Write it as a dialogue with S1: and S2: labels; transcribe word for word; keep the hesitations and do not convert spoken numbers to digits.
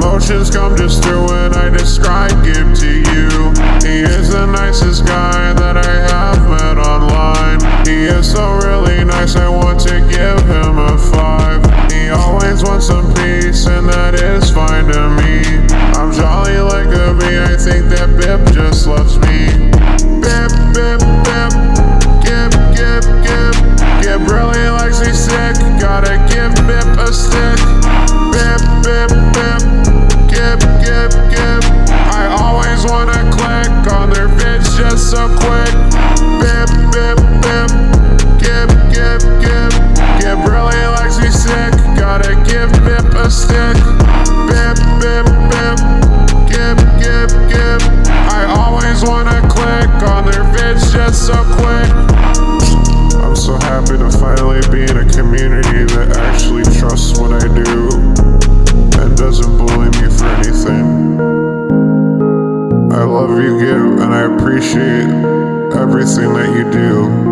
S1: emotions come just through when I describe Gib to you. He is the nicest guy that I have met online. He is so really nice, I want to give him a five. He always wants some peace, and that is fine to me. I'm jolly like a bee, I think that Bip just loves me. Bip Bip Bip, Gib Gib Gib. Gib really likes me sick, gotta give Bip a stick. Bip Bip Bip, Gib Gib Gib. I always wanna click on their vids just so quick. Bip Bip Bip, Gib Gib Gib. Gib really likes me sick, gotta give Bip a stick. Bip Bip Bip, Gib Gib Gib. I always wanna click on their vids just so quick. I'm so happy to finally be in a community that actually trusts what I do and doesn't bully me for anything. I love you, Gib, and I appreciate everything that you do.